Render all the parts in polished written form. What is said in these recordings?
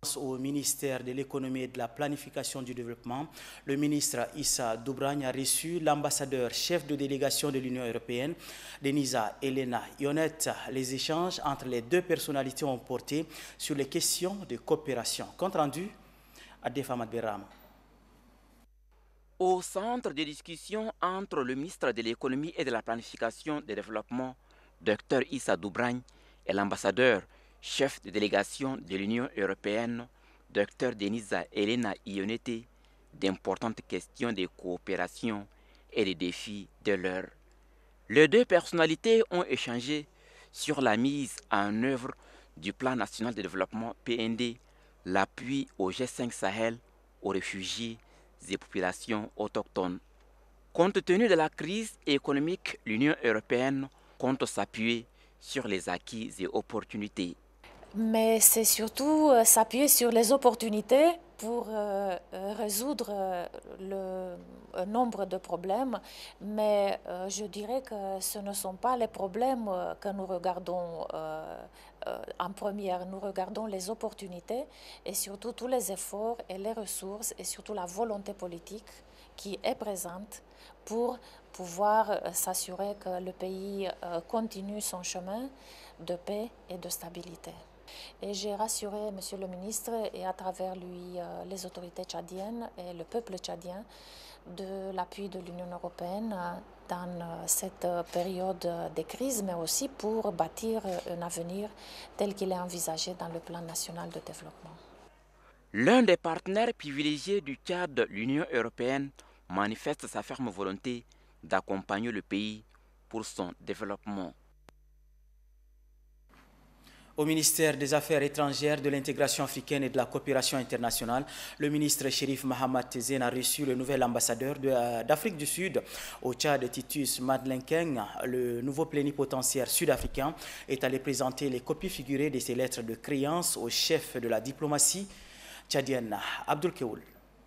présence au ministère de l'économie et de la planification du développement, le ministre Issa Doubragne a reçu l'ambassadeur chef de délégation de l'Union européenne, Denisa Elena Ionet. Les échanges entre les deux personnalités ont porté sur les questions de coopération. Compte rendu à Defamad Beram. Au centre de discussion entre le ministre de l'économie et de la planification du développement, Dr Issa Doubragne, et l'ambassadeur chef de délégation de l'Union européenne, Dr Denisa Elena Ionete, d'importantes questions de coopération et des défis de l'heure. Les deux personnalités ont échangé sur la mise en œuvre du plan national de développement PND, l'appui au G5 Sahel, aux réfugiés et populations autochtones. Compte tenu de la crise économique, l'Union européenne compte s'appuyer sur les acquis et opportunités. Mais c'est surtout s'appuyer sur les opportunités pour résoudre un nombre de problèmes. Mais je dirais que ce ne sont pas les problèmes que nous regardons en première. Nous regardons les opportunités et surtout tous les efforts et les ressources et surtout la volonté politique qui est présente pour pouvoir s'assurer que le pays continue son chemin de paix et de stabilité. Et j'ai rassuré Monsieur le ministre et à travers lui les autorités tchadiennes et le peuple tchadien de l'appui de l'Union européenne dans cette période de crise, mais aussi pour bâtir un avenir tel qu'il est envisagé dans le plan national de développement. L'un des partenaires privilégiés du Tchad, l'Union européenne, manifeste sa ferme volonté d'accompagner le pays pour son développement. Au ministère des Affaires étrangères, de l'intégration africaine et de la coopération internationale, le ministre Chérif Mahamat Tezen a reçu le nouvel ambassadeur d'Afrique du Sud au Tchad, Titus Madeleine. Le nouveau plénipotentiaire sud-africain est allé présenter les copies figurées de ses lettres de créance au chef de la diplomatie tchadienne, Abdoul Keoul.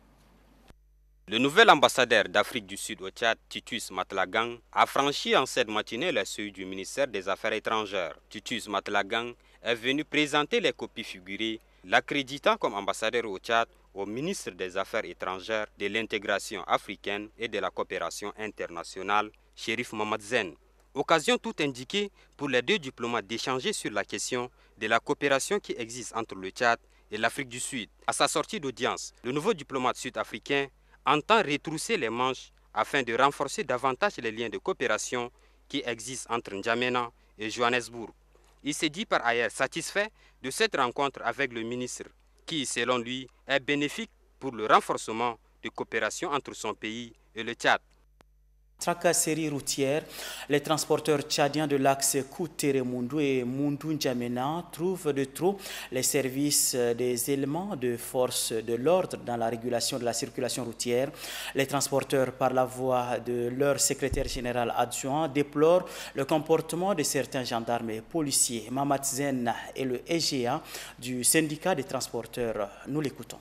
Le nouvel ambassadeur d'Afrique du Sud au Tchad, Titus Matlagang, a franchi en cette matinée le seuil du ministère des Affaires étrangères. Titus Matlagang est venu présenter les copies figurées, l'accréditant comme ambassadeur au Tchad au ministre des Affaires étrangères, de l'intégration africaine et de la coopération internationale, Chérif Mahamat Tezen. Occasion tout indiquée pour les deux diplomates d'échanger sur la question de la coopération qui existe entre le Tchad et l'Afrique du Sud. À sa sortie d'audience, le nouveau diplomate sud-africain entend retrousser les manches afin de renforcer davantage les liens de coopération qui existent entre N'Djamena et Johannesburg. Il s'est dit par ailleurs satisfait de cette rencontre avec le ministre qui, selon lui, est bénéfique pour le renforcement de coopération entre son pays et le Tchad. Tracasserie routière, les transporteurs tchadiens de l'axe Koutere-Mundu et Mundu-N'Djamena trouvent de trop les services des éléments de force de l'ordre dans la régulation de la circulation routière. Les transporteurs, par la voix de leur secrétaire général adjoint, déplorent le comportement de certains gendarmes et policiers. Mahamat Tezen est le EGA du syndicat des transporteurs. Nous l'écoutons.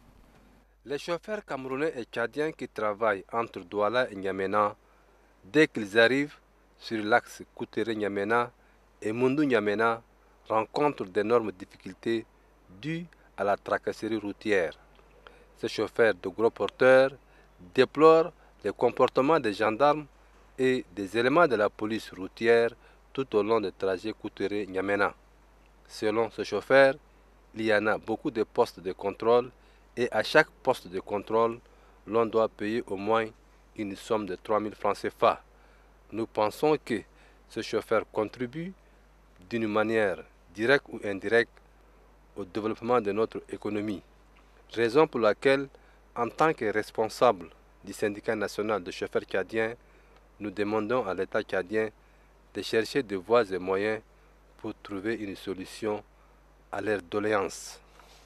Les chauffeurs camerounais et tchadiens qui travaillent entre Douala et N'Djamena, dès qu'ils arrivent sur l'axe Koutere-N'Djamena et Mundu-N'Djamena, rencontrent d'énormes difficultés dues à la tracasserie routière. Ces chauffeurs de gros porteurs déplorent le comportement des gendarmes et des éléments de la police routière tout au long des trajets Koutere-N'Djamena. Selon ce chauffeur, il y en a beaucoup de postes de contrôle et à chaque poste de contrôle, l'on doit payer au moins une somme de 3 000 francs CFA. Nous pensons que ce chauffeur contribue d'une manière directe ou indirecte au développement de notre économie. Raison pour laquelle, en tant que responsable du syndicat national de chauffeurs tchadiens, nous demandons à l'État tchadien de chercher des voies et moyens pour trouver une solution à leurs doléances.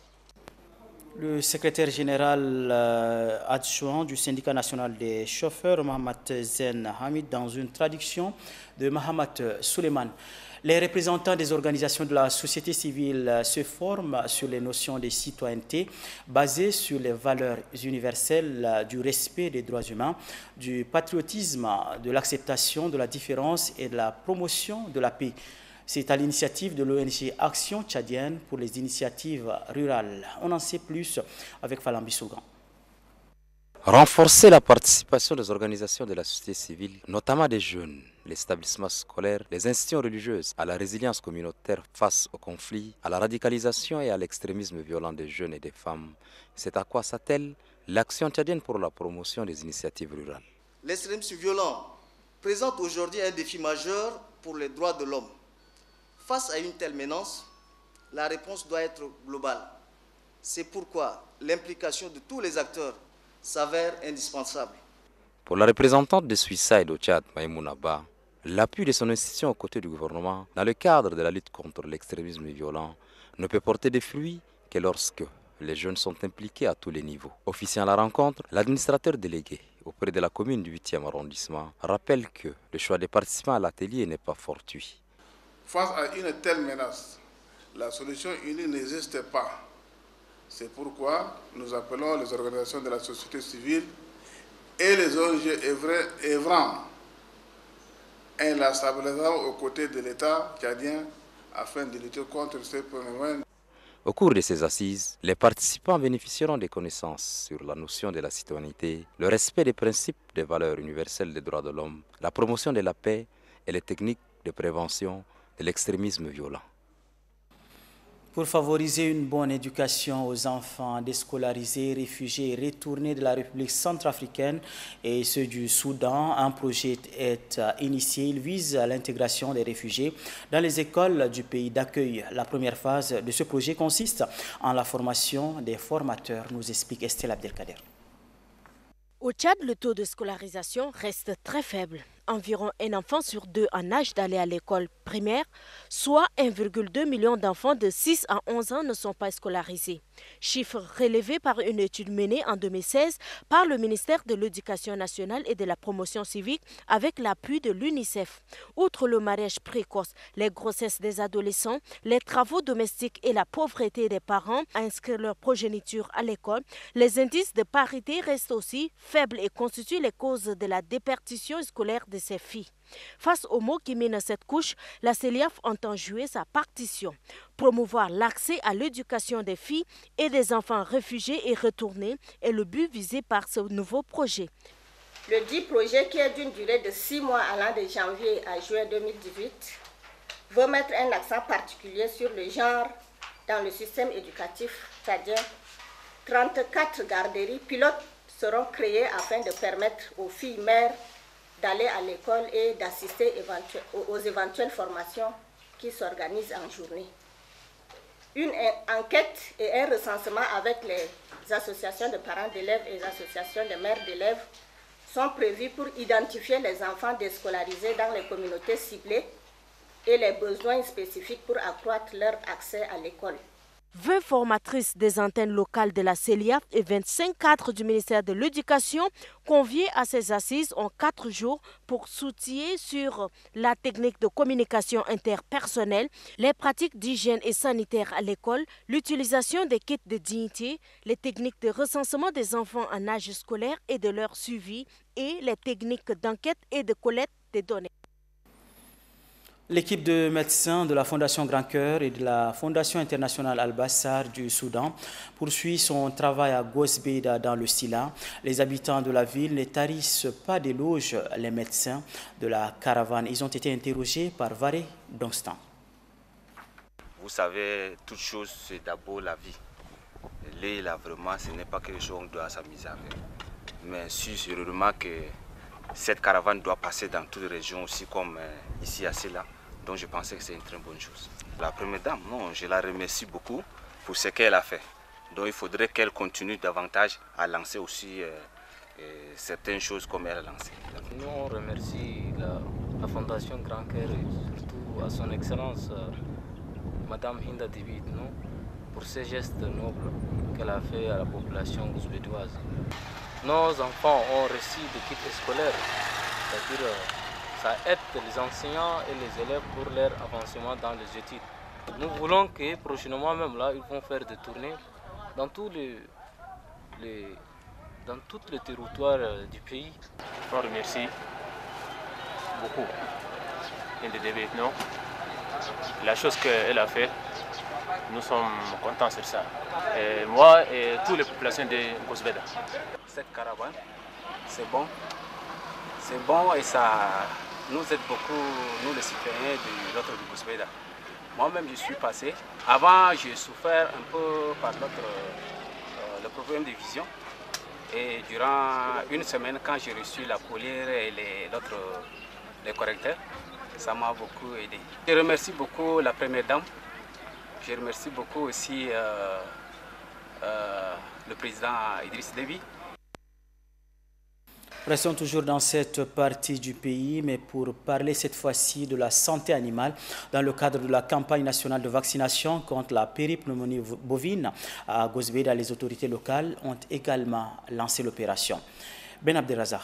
Le secrétaire général adjoint du syndicat national des chauffeurs, Mahamat Tezen Hamid, dans une traduction de Mahamat Suleiman. Les représentants des organisations de la société civile se forment sur les notions de citoyenneté basées sur les valeurs universelles du respect des droits humains, du patriotisme, de l'acceptation de la différence et de la promotion de la paix. C'est à l'initiative de l'ONG Action Tchadienne pour les initiatives rurales. On en sait plus avec Falambi Sougan. Renforcer la participation des organisations de la société civile, notamment des jeunes, les établissements scolaires, les institutions religieuses, à la résilience communautaire face aux conflits, à la radicalisation et à l'extrémisme violent des jeunes et des femmes. C'est à quoi s'attelle l'Action tchadienne pour la promotion des initiatives rurales. L'extrémisme violent présente aujourd'hui un défi majeur pour les droits de l'homme. Face à une telle menace, la réponse doit être globale. C'est pourquoi l'implication de tous les acteurs s'avère indispensable. Pour la représentante de Suicide au Tchad, Maïmouna Ba, l'appui de son institution aux côtés du gouvernement dans le cadre de la lutte contre l'extrémisme violent ne peut porter des fruits que lorsque les jeunes sont impliqués à tous les niveaux. Officiant à la rencontre, l'administrateur délégué auprès de la commune du 8e arrondissement rappelle que le choix des participants à l'atelier n'est pas fortuit. Face à une telle menace, la solution unie n'existe pas. C'est pourquoi nous appelons les organisations de la société civile et les ONG œuvrant inlassablement aux côtés de l'État tchadien afin de lutter contre ces phénomènes. Au cours de ces assises, les participants bénéficieront des connaissances sur la notion de la citoyenneté, le respect des principes des valeurs universelles des droits de l'homme, la promotion de la paix et les techniques de prévention de l'extrémisme violent. Pour favoriser une bonne éducation aux enfants déscolarisés, réfugiés et retournés de la République centrafricaine et ceux du Soudan, un projet est initié. Il vise l'intégration des réfugiés dans les écoles du pays d'accueil. La première phase de ce projet consiste en la formation des formateurs, nous explique Estelle Abdelkader. Au Tchad, le taux de scolarisation reste très faible. Environ un enfant sur deux en âge d'aller à l'école primaire, soit 1,2 million d'enfants de 6 à 11 ans ne sont pas scolarisés. Chiffre relevé par une étude menée en 2016 par le ministère de l'Éducation nationale et de la promotion civique avec l'appui de l'UNICEF. Outre le mariage précoce, les grossesses des adolescents, les travaux domestiques et la pauvreté des parents à inscrire leur progéniture à l'école, les indices de parité restent aussi faibles et constituent les causes de la déperdition scolaire de ces filles. Face aux maux qui minent cette couche, la CELIAF entend jouer sa partition, promouvoir l'accès à l'éducation des filles et des enfants réfugiés et retournés est le but visé par ce nouveau projet. Le dit projet, qui est d'une durée de 6 mois allant de janvier à juin 2018, veut mettre un accent particulier sur le genre dans le système éducatif tchadien. 34 garderies pilotes seront créées afin de permettre aux filles mères d'aller à l'école et d'assister aux éventuelles formations qui s'organisent en journée. Une enquête et un recensement avec les associations de parents d'élèves et les associations de mères d'élèves sont prévus pour identifier les enfants déscolarisés dans les communautés ciblées et les besoins spécifiques pour accroître leur accès à l'école. 20 formatrices des antennes locales de la CELIAF et 25 cadres du ministère de l'Éducation conviés à ces assises en 4 jours pour s'outiller sur la technique de communication interpersonnelle, les pratiques d'hygiène et sanitaire à l'école, l'utilisation des kits de dignité, les techniques de recensement des enfants en âge scolaire et de leur suivi et les techniques d'enquête et de collecte des données. L'équipe de médecins de la Fondation Grand Cœur et de la Fondation internationale Al-Bassar du Soudan poursuit son travail à Gosbeda dans le Sila. Les habitants de la ville ne tarissent pas d'éloges les médecins de la caravane. Ils ont été interrogés par Varé Dongstan. Vous savez, toute chose, c'est d'abord la vie. Et là, vraiment, ce n'est pas quelque chose qu'on doit s'amuser avec. Mais si je remarque que cette caravane doit passer dans toutes les régions aussi, comme ici à Sila. Donc je pensais que c'est une très bonne chose. La première dame, non, je la remercie beaucoup pour ce qu'elle a fait. Donc il faudrait qu'elle continue davantage à lancer aussi certaines choses comme elle a lancé. Nous on remercie la Fondation Grand Cœur et surtout à son Excellence Madame Hinda David pour ces gestes nobles qu'elle a fait à la population gousbédoise. Nos enfants ont reçu des kits scolaires, c'est-à-dire ça aide les enseignants et les élèves pour leur avancement dans les études. Nous voulons que prochainement même là, ils vont faire des tournées dans tous les territoires du pays. On remercie beaucoup Hinda David la chose qu'elle a fait, nous sommes contents sur ça. Et moi et toutes les populations de Gosbeda. Cette caravane, c'est bon. C'est bon et ça nous aide beaucoup, nous les citoyens de l'autre de Gosbeda. Moi-même, je suis passé. Avant, j'ai souffert un peu par le problème de vision. Et durant une semaine, quand j'ai reçu la colère et les correcteurs, ça m'a beaucoup aidé. Je remercie beaucoup la première dame. Je remercie beaucoup aussi le président Idriss Déby. Restons toujours dans cette partie du pays, mais pour parler cette fois-ci de la santé animale, dans le cadre de la campagne nationale de vaccination contre la péripneumonie bovine à Gosbeda, les autorités locales ont également lancé l'opération. Ben Abdelrazak.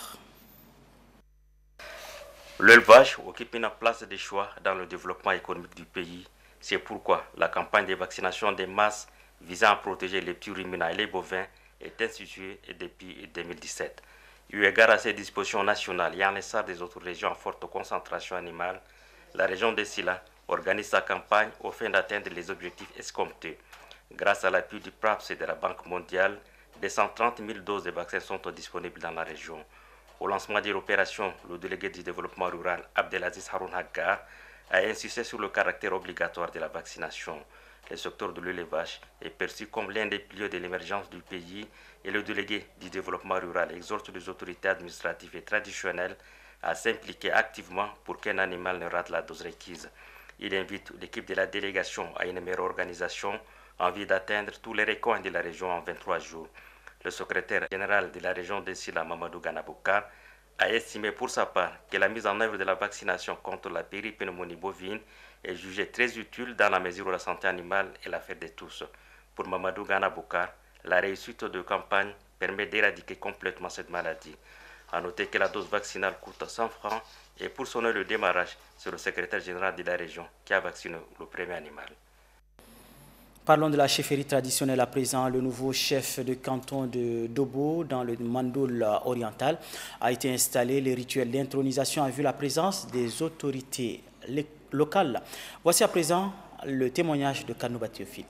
L'élevage occupe une place de choix dans le développement économique du pays. C'est pourquoi la campagne de vaccination des masses visant à protéger les petits ruminants et les bovins est instituée depuis 2017. Eu égard à ces dispositions nationales et en l'essor des autres régions en forte concentration animale, la région de Sila organise sa campagne au fin d'atteindre les objectifs escomptés. Grâce à l'appui du PRAPS et de la Banque mondiale, 230 000 doses de vaccins sont disponibles dans la région. Au lancement de l'opération, le délégué du développement rural Abdelaziz Haroun Haggar a insisté sur le caractère obligatoire de la vaccination. Le secteur de l'élevage est perçu comme l'un des piliers de l'émergence du pays et le délégué du développement rural exhorte les autorités administratives et traditionnelles à s'impliquer activement pour qu'un animal ne rate la dose requise. Il invite l'équipe de la délégation à une meilleure organisation en vue d'atteindre tous les recoins de la région en 23 jours. Le secrétaire général de la région de Sila, Mamadou Ganaboukar, a estimé pour sa part que la mise en œuvre de la vaccination contre la péripneumonie bovine est jugée très utile dans la mesure où la santé animale est l'affaire de tous. Pour Mamadou Ganaboukar, la réussite de campagne permet d'éradiquer complètement cette maladie. A noter que la dose vaccinale coûte 100 francs et pour sonner le démarrage, c'est le secrétaire général de la région qui a vacciné le premier animal. Parlons de la chefferie traditionnelle à présent. Le nouveau chef de canton de Dobo, dans le Mandoul oriental, a été installé. Le rituel d'intronisation a vu la présence des autorités locales. Voici à présent le témoignage de Kanouba Théophile.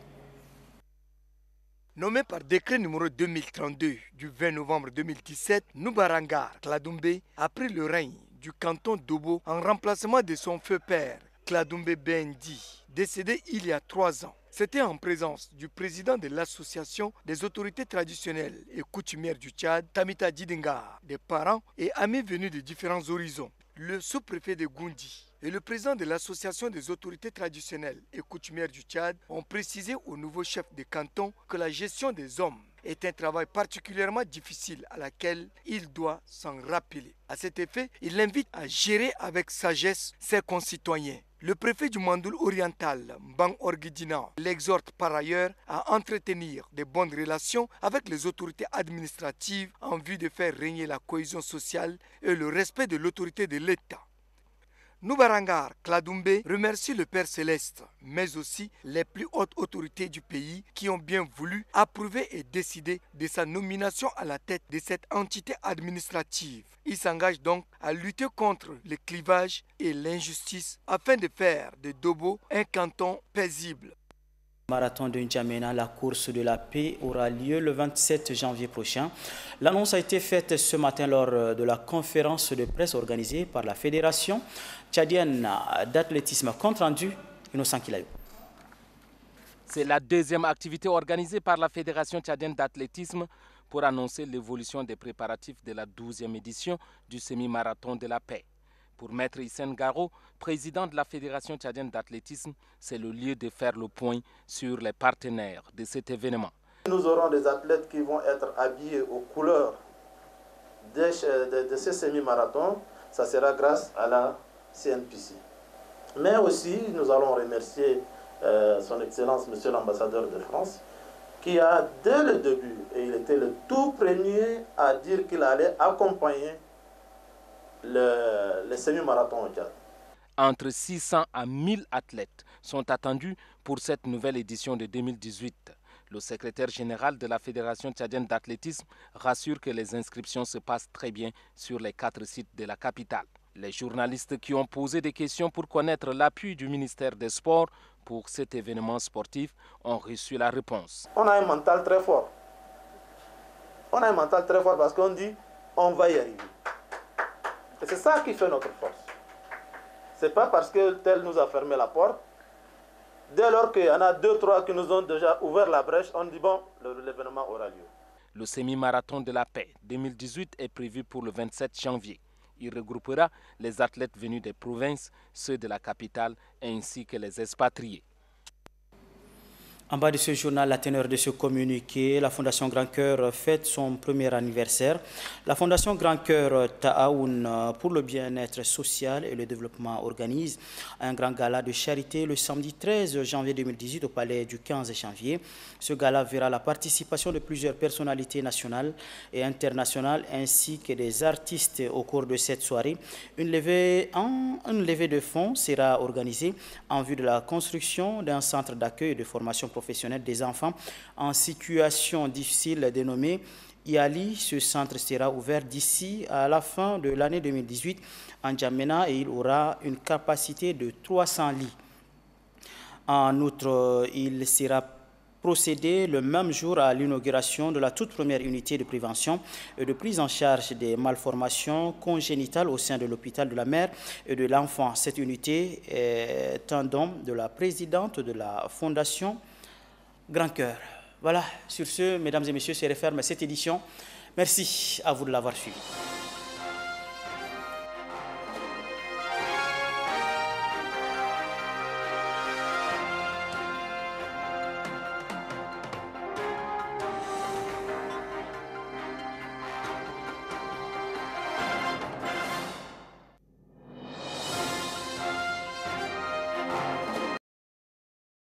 Nommé par décret numéro 2032 du 20 novembre 2017, Noubarangar Kladoumbe a pris le règne du canton Dobo en remplacement de son feu père, Kladoumbe Bendi, décédé il y a 3 ans. C'était en présence du président de l'association des autorités traditionnelles et coutumières du Tchad, Tamita Didinga, des parents et amis venus de différents horizons. Le sous-préfet de Goundi et le président de l'association des autorités traditionnelles et coutumières du Tchad ont précisé au nouveau chef de canton que la gestion des hommes est un travail particulièrement difficile à laquelle il doit s'en rappeler. À cet effet, il l'invite à gérer avec sagesse ses concitoyens. Le préfet du Mandoul oriental, Mbang Orguidina, l'exhorte par ailleurs à entretenir de bonnes relations avec les autorités administratives en vue de faire régner la cohésion sociale et le respect de l'autorité de l'État. Noubarangar Kladoumbe remercie le Père Céleste, mais aussi les plus hautes autorités du pays qui ont bien voulu approuver et décider de sa nomination à la tête de cette entité administrative. Il s'engage donc à lutter contre le clivage et l'injustice afin de faire de Dobo un canton paisible. Marathon de N'Djamena, la course de la paix aura lieu le 27 janvier prochain. L'annonce a été faite ce matin lors de la conférence de presse organisée par la Fédération tchadienne d'athlétisme. Compte rendu, Innocent Kilayou. C'est la deuxième activité organisée par la Fédération tchadienne d'athlétisme pour annoncer l'évolution des préparatifs de la 12e édition du semi-marathon de la paix. Pour Maître Hissène Garo, président de la Fédération tchadienne d'athlétisme, c'est le lieu de faire le point sur les partenaires de cet événement. Nous aurons des athlètes qui vont être habillés aux couleurs de ce semi-marathon. Ça sera grâce à la CNPC. Mais aussi, nous allons remercier son Excellence, Monsieur l'ambassadeur de France, qui a, dès le début, et il était le tout premier à dire qu'il allait accompagner le semi-marathon au Tchad. Entre 600 à 1000 athlètes sont attendus pour cette nouvelle édition de 2018. Le secrétaire général de la Fédération tchadienne d'athlétisme rassure que les inscriptions se passent très bien sur les 4 sites de la capitale. Les journalistes qui ont posé des questions pour connaître l'appui du ministère des Sports pour cet événement sportif ont reçu la réponse. On a un mental très fort. On a un mental très fort parce qu'on dit on va y arriver. Et c'est ça qui fait notre force. Ce n'est pas parce que tel nous a fermé la porte. Dès lors qu'il y en a 2, 3 qui nous ont déjà ouvert la brèche, on dit bon, l'événement aura lieu. Le semi-marathon de la paix 2018 est prévu pour le 27 janvier. Il regroupera les athlètes venus des provinces, ceux de la capitale ainsi que les expatriés. En bas de ce journal, la teneur de ce communiqué, la Fondation Grand Cœur fête son premier anniversaire. La Fondation Grand Cœur Ta'aoun pour le bien-être social et le développement organise un grand gala de charité le samedi 13 janvier 2018 au palais du 15 janvier. Ce gala verra la participation de plusieurs personnalités nationales et internationales ainsi que des artistes au cours de cette soirée. Une levée de fonds sera organisée en vue de la construction d'un centre d'accueil et de formation professionnelle des enfants en situation difficile dénommé IALI. Ce centre sera ouvert d'ici à la fin de l'année 2018 en N'Djamena et il aura une capacité de 300 lits. En outre, il sera procédé le même jour à l'inauguration de la toute première unité de prévention et de prise en charge des malformations congénitales au sein de l'hôpital de la mère et de l'enfant. Cette unité est un don de la présidente de la Fondation Grand Cœur. Voilà, sur ce, mesdames et messieurs, c'est referme cette édition. Merci à vous de l'avoir suivi.